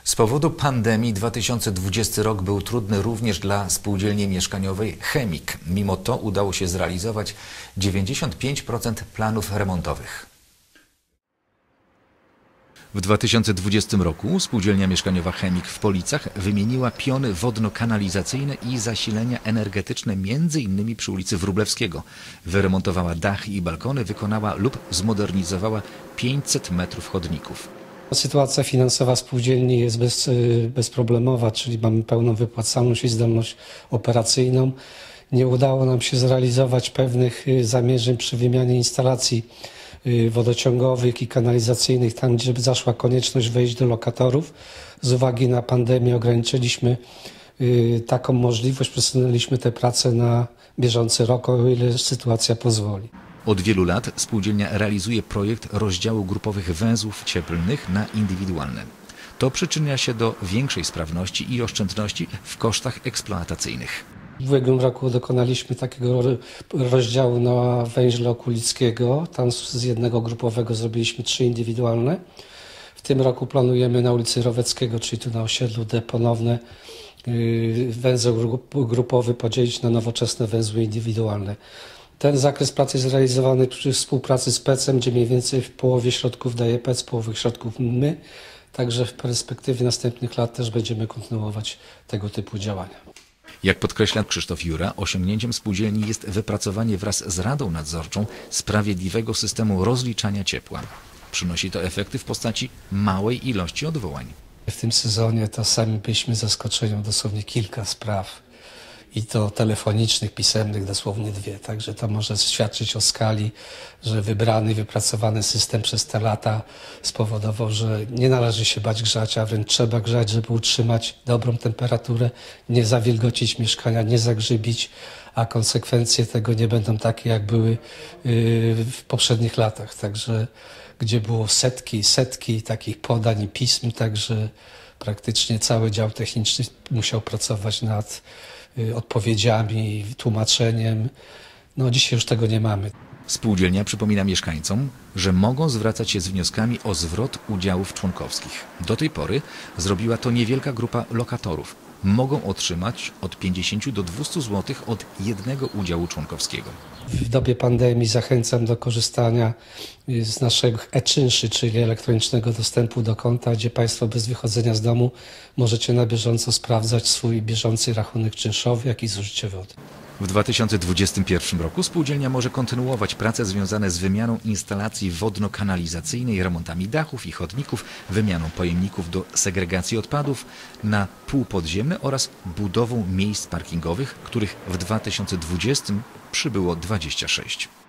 Z powodu pandemii 2020 rok był trudny również dla spółdzielni mieszkaniowej Chemik. Mimo to udało się zrealizować 95% planów remontowych. W 2020 roku spółdzielnia mieszkaniowa Chemik w Policach wymieniła piony wodno-kanalizacyjne i zasilenia energetyczne m.in. przy ulicy Wróblewskiego. Wyremontowała dachy i balkony, wykonała lub zmodernizowała 500 metrów chodników. Sytuacja finansowa spółdzielni jest bezproblemowa, czyli mamy pełną wypłacalność i zdolność operacyjną. Nie udało nam się zrealizować pewnych zamierzeń przy wymianie instalacji wodociągowych i kanalizacyjnych, tam gdzie zaszła konieczność wejść do lokatorów. Z uwagi na pandemię ograniczyliśmy taką możliwość, przesunęliśmy te prace na bieżący rok, o ile sytuacja pozwoli. Od wielu lat spółdzielnia realizuje projekt rozdziału grupowych węzłów cieplnych na indywidualne. To przyczynia się do większej sprawności i oszczędności w kosztach eksploatacyjnych. W ubiegłym roku dokonaliśmy takiego rozdziału na węźle Okulickiego. Tam z jednego grupowego zrobiliśmy 3 indywidualne. W tym roku planujemy na ulicy Roweckiego, czyli tu na osiedlu D, ponowne węzeł grupowy podzielić na nowoczesne węzły indywidualne. Ten zakres pracy jest realizowany przy współpracy z PEC-em, gdzie mniej więcej w połowie środków daje PEC, połowie środków my. Także w perspektywie następnych lat też będziemy kontynuować tego typu działania. Jak podkreśla Krzysztof Jura, osiągnięciem spółdzielni jest wypracowanie wraz z Radą Nadzorczą sprawiedliwego systemu rozliczania ciepła. Przynosi to efekty w postaci małej ilości odwołań. W tym sezonie to sami byliśmy zaskoczeni, dosłownie kilka spraw. I to telefonicznych, pisemnych, dosłownie 2. Także to może świadczyć o skali, że wybrany, wypracowany system przez te lata spowodował, że nie należy się bać grzać, a wręcz trzeba grzać, żeby utrzymać dobrą temperaturę, nie zawilgocić mieszkania, nie zagrzybić, a konsekwencje tego nie będą takie, jak były w poprzednich latach. Także gdzie było setki takich podań i pism, także praktycznie cały dział techniczny musiał pracować nad odpowiedziami, tłumaczeniem. No dzisiaj już tego nie mamy. Spółdzielnia przypomina mieszkańcom, że mogą zwracać się z wnioskami o zwrot udziałów członkowskich. Do tej pory zrobiła to niewielka grupa lokatorów. Mogą otrzymać od 50 do 200 zł od jednego udziału członkowskiego. W dobie pandemii zachęcam do korzystania z naszych e-czynszy, czyli elektronicznego dostępu do konta, gdzie Państwo bez wychodzenia z domu możecie na bieżąco sprawdzać swój bieżący rachunek czynszowy, jak i zużycie wody. W 2021 roku spółdzielnia może kontynuować prace związane z wymianą instalacji wodno-kanalizacyjnej, remontami dachów i chodników, wymianą pojemników do segregacji odpadów na półpodziemne oraz budową miejsc parkingowych, których w 2020 przybyło 26.